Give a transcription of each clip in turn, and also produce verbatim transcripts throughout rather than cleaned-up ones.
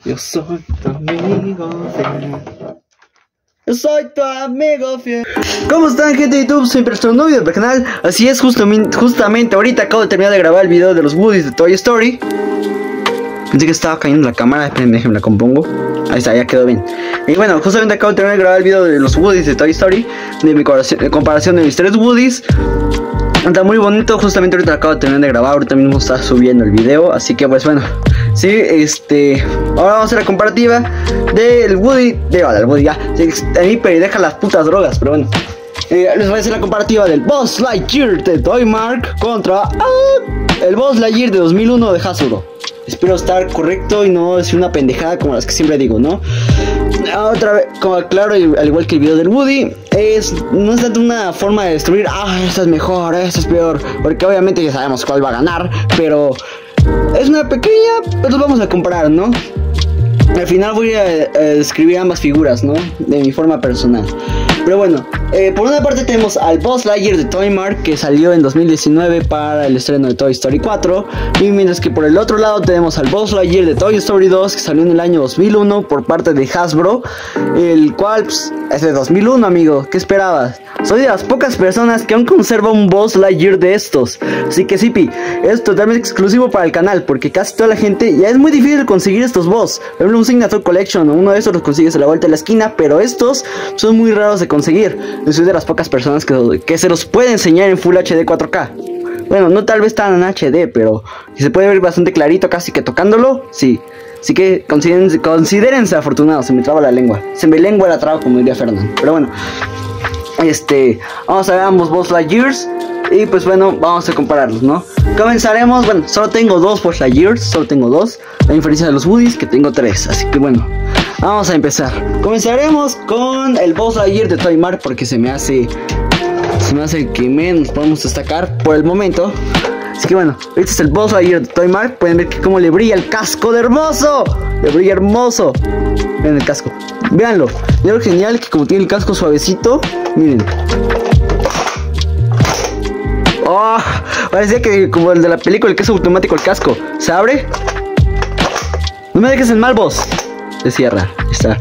Yo soy tu amigo fiel. Yo soy tu amigo fiel. ¿Cómo están, gente de YouTube? Soy Persona, un nuevo video para el canal. Así es, justamente, justamente ahorita acabo de terminar de grabar el video de los Woodies de Toy Story. Pensé que estaba cayendo la cámara, espérenme, déjenme la compongo. Ahí está, ya quedó bien. Y bueno, justamente acabo de terminar de grabar el video de los Woodies de Toy Story, de mi comparación de mis tres Woodies. Está muy bonito, justamente ahorita acabo de terminar de grabar, ahorita mismo está subiendo el video. Así que pues bueno, sí, este, ahora vamos a hacer la comparativa del Woody, de, del Woody ya, a mí pero deja las putas drogas, pero bueno. Eh, les voy a hacer la comparativa del Buzz Lightyear de Toymark contra ah, el Buzz Lightyear de dos mil uno de Hasbro. Espero estar correcto y no decir una pendejada como las que siempre digo, ¿no? Otra vez, como claro, al igual que el video del Woody, es, no es tanto una forma de destruir, ah, esta es mejor, esta es peor, porque obviamente ya sabemos cuál va a ganar, pero es una pequeña, pues vamos a comparar, ¿no? Al final voy a, a describir ambas figuras, ¿no? De mi forma personal. Pero bueno, eh, por una parte tenemos al Buzz Lightyear de Toymark, que salió en dos mil diecinueve para el estreno de Toy Story cuatro. Y mientras que por el otro lado tenemos al Buzz Lightyear de Toy Story dos, que salió en el año dos mil uno por parte de Hasbro. El cual pues, es de dos mil uno, amigo. ¿Qué esperabas? Soy de las pocas personas que aún conserva un Buzz Lightyear de estos. Así que Zipi, es totalmente exclusivo para el canal, porque casi toda la gente ya es muy difícil conseguir estos Buzz. Por ejemplo, un Signature Collection o uno de estos los consigues a la vuelta de la esquina, pero estos son muy raros de conseguir. Yo soy de las pocas personas que, que se los puede enseñar en Full H D cuatro K. Bueno, no tal vez tan en H D, pero se puede ver bastante clarito, casi que tocándolo, sí. Así que considérense, considérense afortunados. Se me traba la lengua. Se me lengua la traba, como diría Fernán. Pero bueno, este, vamos a ver ambos Buzz Lightyears. Y pues bueno, vamos a compararlos, ¿no? Comenzaremos, bueno, solo tengo dos Buzz Lightyears, solo tengo dos. A diferencia de los Woodies, que tengo tres. Así que bueno, vamos a empezar. Comenzaremos con el Buzz Lightyear de Toymark, porque se me hace Se me hace el que menos podemos destacar por el momento. Así que bueno, este es el Buzz Lightyear de Toymark. Pueden ver que cómo le brilla el casco de hermoso. Le brilla hermoso. Miren el casco, véanlo. Y algo genial que como tiene el casco suavecito, miren. Oh, parecía que como el de la película, el que es automático el casco. Se abre. No me dejes en mal, Buzz. Se cierra, ahí está.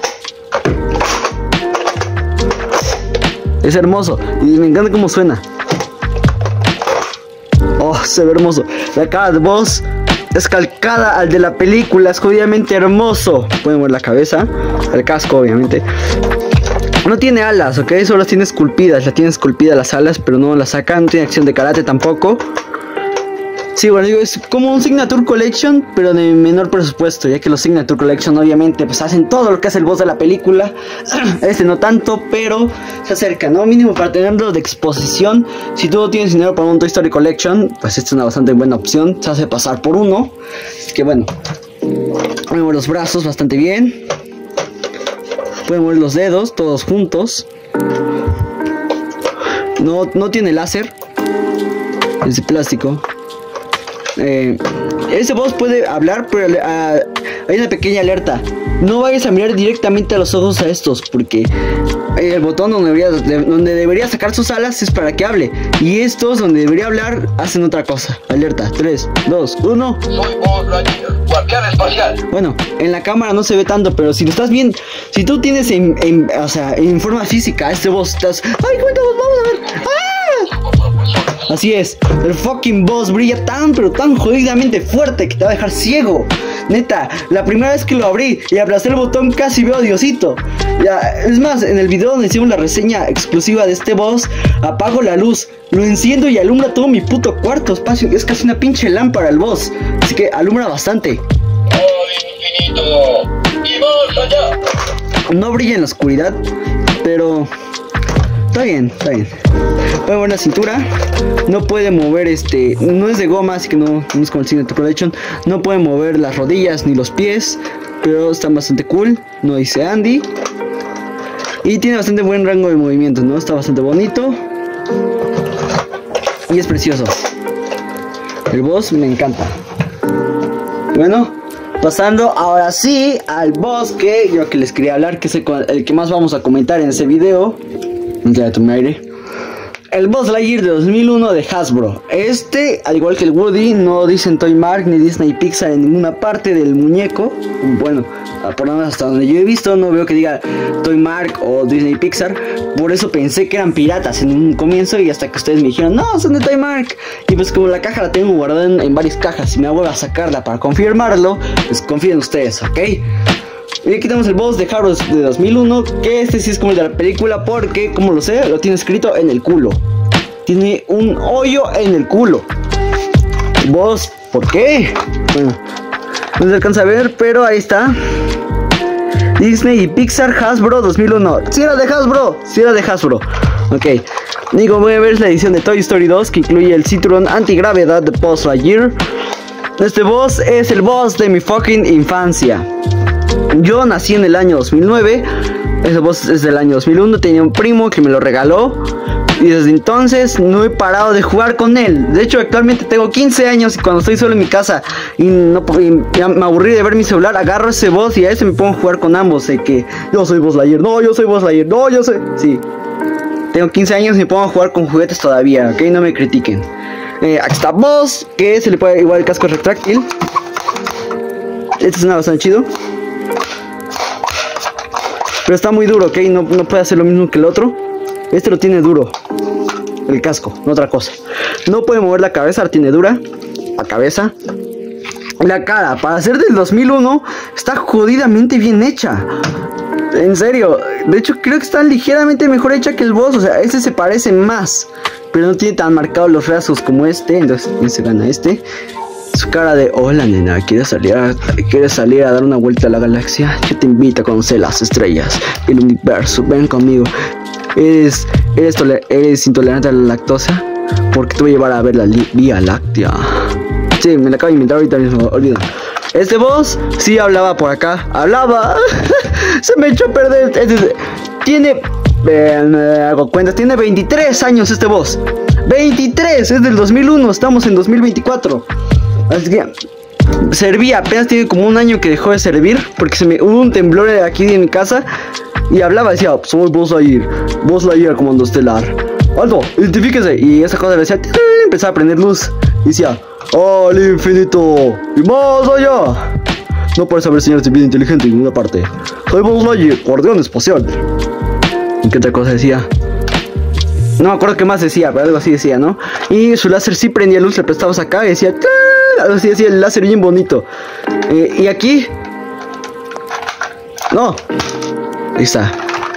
Es hermoso y me encanta cómo suena. Oh, se ve hermoso. La cara de Buzz es calcada al de la película. Es obviamente hermoso. Pueden ver la cabeza, el casco obviamente. No tiene alas, ok, solo las tiene esculpidas. La tiene esculpidas las alas, pero no las sacan. No tiene acción de karate tampoco. Sí, bueno, digo, es como un Signature Collection, pero de menor presupuesto, ya que los Signature Collection obviamente pues hacen todo lo que hace el Buzz de la película. Este no tanto, pero se acerca, ¿no? Mínimo para tenerlo de exposición. Si tú no tienes dinero para un Toy Story Collection, pues esta es una bastante buena opción. Se hace pasar por uno. Así que bueno, pueden mover los brazos bastante bien. Pueden mover los dedos, todos juntos. No, no tiene láser. Es de plástico. Eh, este Buzz puede hablar, pero uh, hay una pequeña alerta. No vayas a mirar directamente a los ojos a estos, porque el botón donde debería, de, donde debería sacar sus alas es para que hable, y estos donde debería hablar hacen otra cosa. Alerta, tres, dos, uno. Soy Buzz Lightyear, guardián espacial. Bueno, en la cámara no se ve tanto, pero si lo estás viendo, si tú tienes en, en, o sea, en forma física este Buzz, estás, ay, cuéntanos, vamos a ver. ¡Ah! Así es, el fucking Buzz brilla tan pero tan jodidamente fuerte que te va a dejar ciego. Neta, la primera vez que lo abrí y aplasté el botón casi veo a Diosito. Ya, es más, en el video donde hicimos la reseña exclusiva de este Buzz, apago la luz, lo enciendo y alumbra todo mi puto cuarto espacio. Es casi una pinche lámpara el Buzz, así que alumbra bastante. ¡Al infinito y más allá! No brilla en la oscuridad, pero está bien, está bien. Puede mover la cintura. No puede mover este. No es de goma, así que no, no es como el Signature Collection. No puede mover las rodillas ni los pies, pero están bastante cool. No dice Andy. Y tiene bastante buen rango de movimiento, ¿no? Está bastante bonito. Y es precioso. El Buzz me encanta. Bueno, pasando ahora sí al Buzz que yo que les quería hablar, que es el, el que más vamos a comentar en ese video. Ya tomé aire. el Buzz Lightyear de dos mil uno de Hasbro. Este, al igual que el Woody, no dicen Toy Mark ni Disney Pixar en ninguna parte del muñeco. Bueno, por lo menos hasta donde yo he visto, no veo que diga Toy Mark o Disney Pixar. Por eso pensé que eran piratas en un comienzo, y hasta que ustedes me dijeron, no, son de Toy Mark. Y pues como la caja la tengo guardada en, en varias cajas, y me voy a sacarla para confirmarlo, pues confíen en ustedes, ¿ok? Y aquí tenemos el Buzz de Hasbro de dos mil uno, que este sí es como el de la película, porque, como lo sé, lo tiene escrito en el culo. Tiene un hoyo en el culo. Buzz, ¿por qué? Bueno, no se alcanza a ver, pero ahí está. Disney y Pixar Hasbro dos mil uno. Sí era de Hasbro, sí era de Hasbro. Ok, digo, voy a ver la edición de Toy Story dos, que incluye el cinturón antigravedad de Buzz Lightyear. Este Buzz es el Buzz de mi fucking infancia. Yo nací en el año dos mil nueve. Ese Buzz es del año dos mil uno. Tenía un primo que me lo regaló, y desde entonces no he parado de jugar con él. De hecho, actualmente tengo quince años, y cuando estoy solo en mi casa y, no, y ya me aburrí de ver mi celular, agarro ese Buzz y a ese me pongo a jugar con ambos. De que yo soy Buzz Lightyear, no, yo soy Buzz Lightyear, no, yo soy... Sí, tengo quince años y me pongo a jugar con juguetes todavía, ok, no me critiquen. eh, Aquí está Buzz, que se le puede igual el casco retráctil. Este suena bastante chido, pero está muy duro, ok, no, no puede hacer lo mismo que el otro. Este lo tiene duro, el casco, no otra cosa. No puede mover la cabeza, la tiene dura, la cabeza. La cara, para ser del dos mil uno, está jodidamente bien hecha. En serio, de hecho creo que está ligeramente mejor hecha que el Buzz. O sea, este se parece más, pero no tiene tan marcados los rasgos como este. Entonces, ¿quién se gana este? Su cara de, hola nena, ¿quieres salir a, ¿quieres salir a dar una vuelta a la galaxia? Yo te invito a conocer las estrellas, el universo, ven conmigo. Eres, eres, eres intolerante a la lactosa, porque te voy a llevar a ver la Vía Láctea. Sí, me la acabo de inventar ahorita mismo, olvida. Este Buzz sí hablaba por acá, hablaba. Se me echó a perder. Este, tiene, eh, me hago cuenta, tiene veintitrés años este Buzz. veintitrés, es del dos mil uno, estamos en dos mil veinticuatro. Así que servía, apenas tiene como un año que dejó de servir, porque se me hubo un temblor aquí en mi casa y hablaba, decía, soy Buzz Lightyear, Buzz Lightyear, comando estelar. Alto, identifíquese. Y esa cosa le decía, empezaba a prender luz y decía, al infinito y más allá. No puedes saber señales de vida inteligente en ninguna parte. Soy Buzz Lightyear, guardián espacial. ¿Y qué otra cosa decía? No me acuerdo qué más decía, pero algo así decía, ¿no? Y su láser sí prendía luz, le prestabas acá y decía, algo así decía, el láser bien bonito. eh, Y aquí no, ahí está.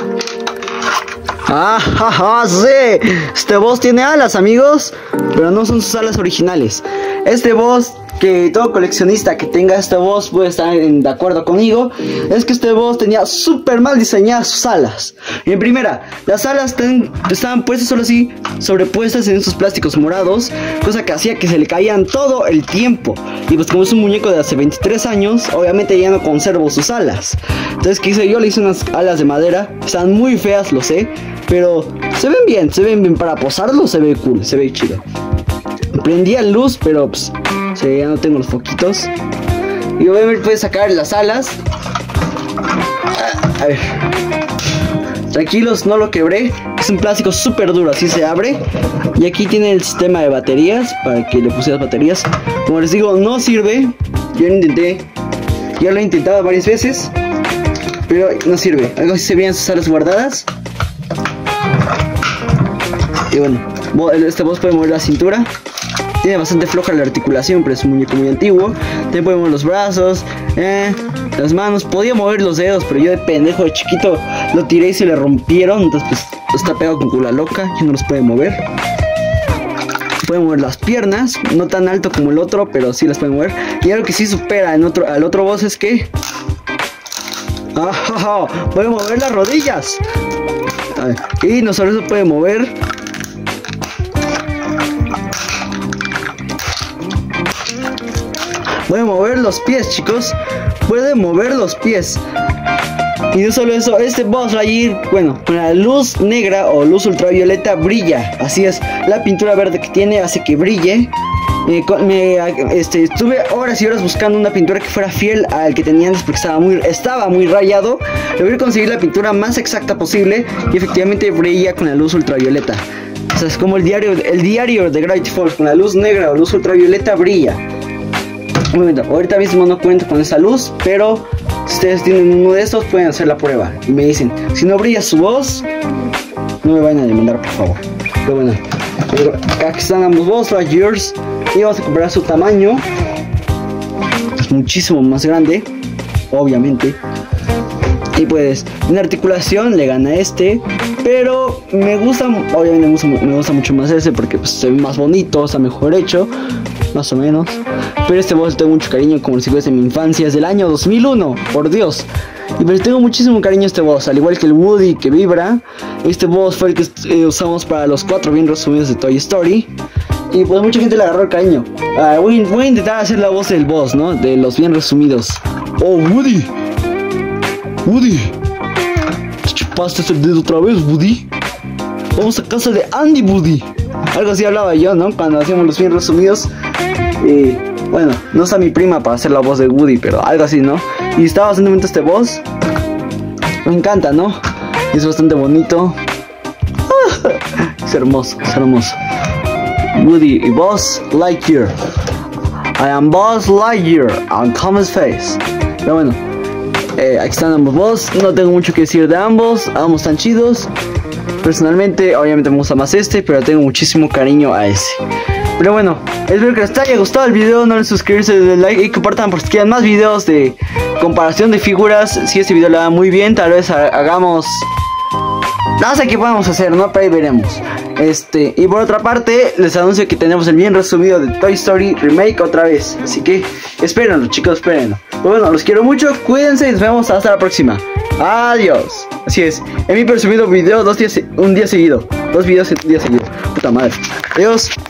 Ah, jaja, sí. Este Buzz tiene alas, amigos, pero no son sus alas originales. Este Buzz, que todo coleccionista que tenga este Buzz puede estar en, de acuerdo conmigo, es que este Buzz tenía súper mal diseñadas sus alas. En primera, las alas ten, estaban puestas solo así, sobrepuestas en esos plásticos morados, cosa que hacía que se le caían todo el tiempo. Y pues como es un muñeco de hace veintitrés años, obviamente ya no conservo sus alas. Entonces, ¿qué hice yo? Le hice unas alas de madera, están muy feas, lo sé, pero se ven bien, se ven bien para posarlo, se ve cool, se ve chido. Prendía luz, pero pues, sí, ya no tengo los foquitos. Y obviamente puedes sacar las alas. A, a ver, tranquilos, no lo quebré. Es un plástico súper duro, así se abre. Y aquí tiene el sistema de baterías, para que le pusieras baterías. Como les digo, no sirve. Yo lo intenté, ya lo he intentado varias veces, pero no sirve. Algo así se veían sus alas guardadas. Y bueno, este Buzz puede mover la cintura. Tiene bastante floja la articulación, pero es un muñeco muy antiguo. También puede mover los brazos, eh, las manos. Podía mover los dedos, pero yo de pendejo, de chiquito, lo tiré y se le rompieron. Entonces pues está pegado con cola loca, ya no los puede mover. Puede mover las piernas, no tan alto como el otro, pero sí las puede mover. Y algo que sí supera en otro, al otro Buzz es que ah, puede mover las rodillas. Y no solo eso, puede mover Puede mover los pies, chicos. Puede mover los pies. Y no solo eso, este Buzz Lightyear, bueno, con la luz negra o luz ultravioleta brilla. Así es, la pintura verde que tiene hace que brille. Me, me, este, estuve horas y horas buscando una pintura que fuera fiel al que tenía antes, porque estaba muy, estaba muy rayado. Logré conseguir la pintura más exacta posible y efectivamente brilla con la luz ultravioleta. O sea, es como el diario, el diario de Gravity Falls, con la luz negra o luz ultravioleta brilla. Un momento, ahorita mismo no cuento con esa luz, pero si ustedes tienen uno de estos pueden hacer la prueba. Y me dicen, si no brilla su voz, no me vayan a demandar, por favor. Pero bueno, aquí están ambos Buzz Lightyears y vamos a comparar su tamaño. Es muchísimo más grande, obviamente. Y pues en articulación le gana este, pero me gusta, obviamente me gusta, me gusta mucho más ese porque pues, se ve más bonito, está mejor hecho, más o menos. Pero este boss tengo mucho cariño, como si fuese mi infancia, es del año dos mil uno, por Dios. Y pues tengo muchísimo cariño a este boss, al igual que el Woody que vibra. Este boss fue el que eh, usamos para los cuatro bien resumidos de Toy Story. Y pues mucha gente le agarró el cariño. Uh, voy, voy a intentar hacer la voz del boss, ¿no? De los bien resumidos. Oh, Woody. Woody, ¿te chupaste el dedo otra vez, Woody? Vamos a casa de Andy, Woody. Algo así hablaba yo, ¿no? Cuando hacíamos los bien resumidos. Y bueno, no está mi prima para hacer la voz de Woody, pero algo así, ¿no? Y estaba bastante bonito este voz. Me encanta, ¿no? Es bastante bonito. Es hermoso, es hermoso. Woody y Buzz Lightyear. I am Buzz Lightyear on Comet's Face. Pero bueno, eh, aquí están ambos Buzz. No tengo mucho que decir de ambos. Ambos están chidos. Personalmente, obviamente me gusta más este, pero tengo muchísimo cariño a ese. Pero bueno, espero que les haya gustado el video. No olviden suscribirse, darle like y compartan por si quieren más videos de comparación de figuras. Si este video le va muy bien, tal vez hagamos... No sé qué podemos hacer, ¿no? Pero ahí veremos. Este, y por otra parte, les anuncio que tenemos el bien resumido de Toy Story Remake otra vez. Así que espérenlo, chicos, espérenlo. Bueno, los quiero mucho, cuídense y nos vemos hasta la próxima. Adiós. Así es, en mi presumido video dos días, un día seguido. Dos videos en un día seguido. Puta madre. Adiós.